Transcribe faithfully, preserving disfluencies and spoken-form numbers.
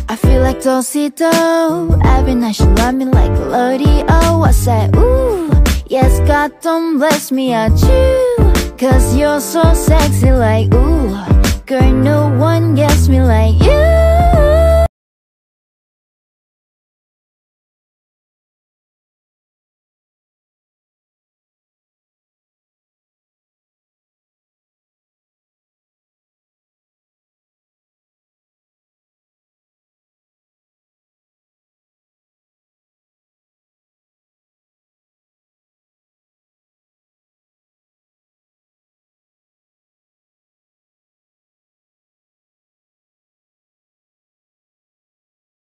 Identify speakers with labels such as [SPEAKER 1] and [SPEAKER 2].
[SPEAKER 1] I feel like Dosito. Every night she love me like a lady. Oh, I said, ooh, yes, God don't bless me, I chew. Cause you're so sexy like, ooh.